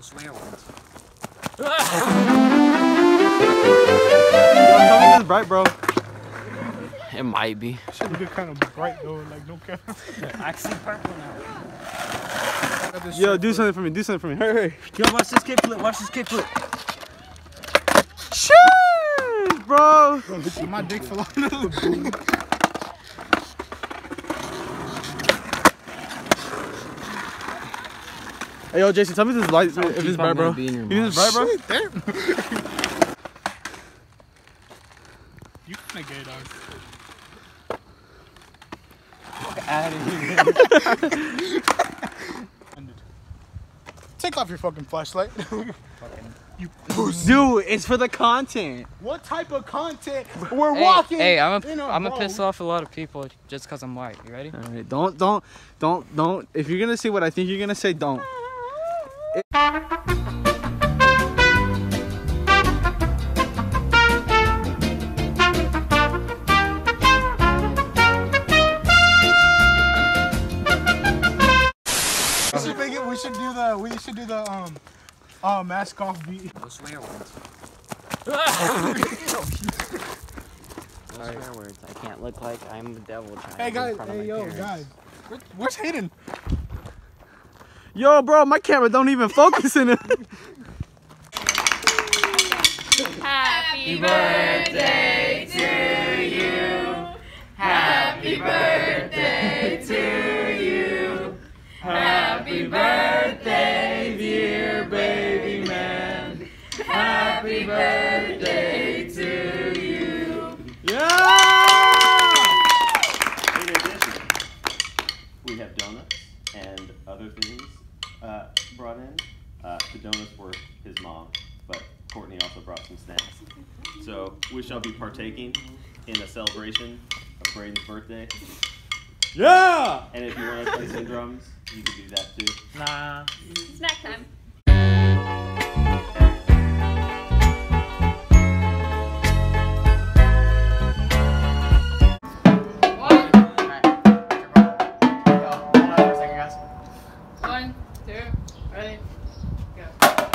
swear words. Yo, tell me it's bright, bro. It might be. Should look kind of bright though, like no cap. I see purple now. Yo, do something for me. Do something for me. Hurry. Yo, watch this kickflip. Watch this kickflip. Cheers, bro. My dick fell off. Hey, yo, Jason, tell me this light if it's bright, bro. You think it's bright, bro? Damn. You kinda gay, dog. Out of here. Take off your fucking flashlight. You pussy. Dude, it's for the content. What type of content? We're walking. Hey, I'm gonna piss off a lot of people just cause I'm white. You ready? All right, don't. If you're gonna say what I think you're gonna say, don't. We should do the mask off beat. No swear words. No swear words. I can't look like I'm the devil trying Hey to guys, in front of my parents. guys. Where's Hayden? Yo, bro, my camera don't even focus in it. Happy birthday to you. Happy birthday to you. Happy birthday, dear baby man. Happy birthday to you. Yeah! In addition, we have donuts and other things brought in. The donuts were his mom, but Courtney also brought some snacks. So we shall be partaking in a celebration of Braden's birthday. Yeah! And if you want to play some drums, you can do that too. Nah. Snack time. One, two, ready, go.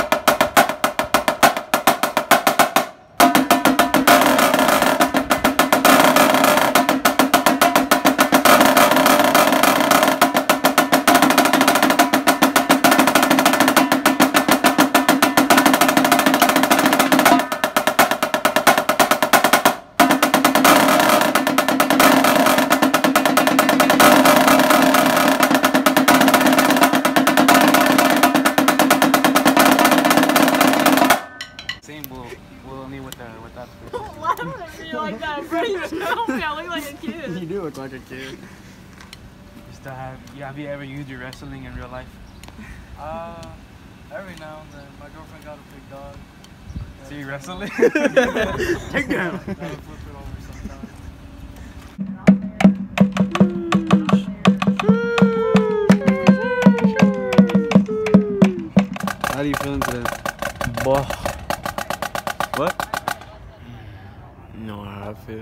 Why would I be like that, bro? You tell me I look like a kid. You do look like a kid. Have you ever used your wrestling in real life? Every now and then. My girlfriend got a big dog. So you wrestling? Take down. Gotta flip it over sometimes. How are you feeling today? Boy. What? No, how I feel.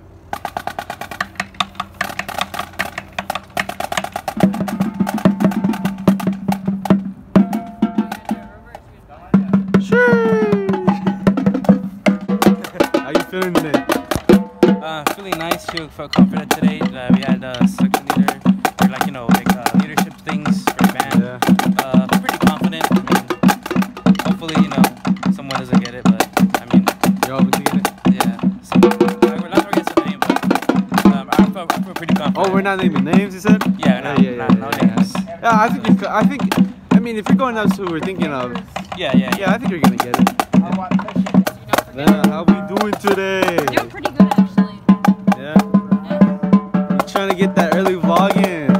How you feeling today? Feeling nice. Felt confident today. We had a section leader, or leadership things for the band. Yeah. Pretty confident. I mean, hopefully, someone doesn't get it, but I mean, You're hoping to get it? yeah. We're not gonna say the name, but I feel pretty confident. Oh, we're not naming names, you said? Yeah, no names. Yeah, I mean, if you're going up to who we're thinking of, Yeah. yeah, I think you're gonna get it. Then, how we doing today? Doing pretty good, actually. Yeah? You trying to get that early vlog in?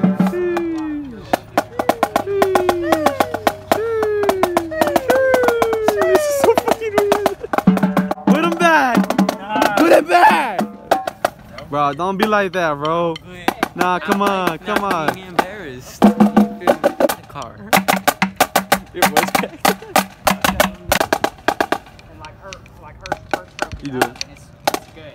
This is so fucking weird. Put him back! Put it back! Bro, don't be like that, bro. Nah, come on. Being embarrassed. The car. Your voice cracked. You do it. It's good.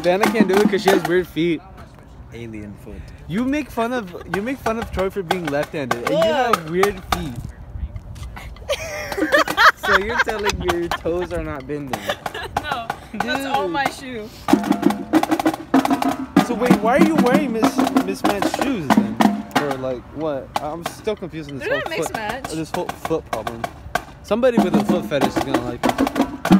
Vanna can't do it because she has weird feet. Alien foot. You make fun of Troy for being left-handed, and you have weird feet. So you're telling your toes are not bending? No, that's all my shoe. So wait, why are you wearing mismatched shoes then? Or like what? I'm still confused on this They're whole not foot. mismatched. This whole foot problem. Somebody with a foot fetish is gonna like this.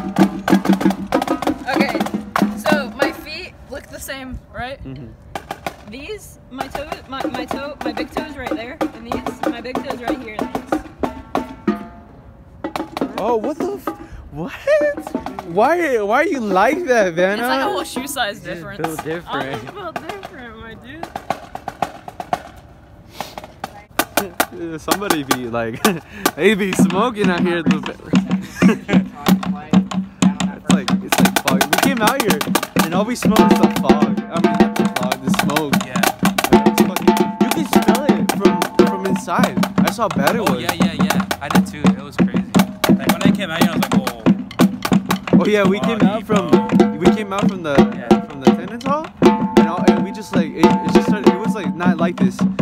Okay, so my feet look the same, right? Mm-hmm. These, my big toe is right there, and these, my big toe is right here. And these. Oh, what the? What? Why are you like that, Vanna? It's like a whole shoe size difference. built different. I'm just built different, my dude. Somebody be like, they be smoking out here. It's like fog. We came out here and all we smell is the fog. I mean, not the fog, the smoke. Yeah. It's fucking, you can smell it from inside. That's how bad it was. Oh yeah. I did too. It was crazy. Like when I came out here, I was like, oh. Oh yeah, we came out from the attendance hall, and we just like it just started. It was like not like this.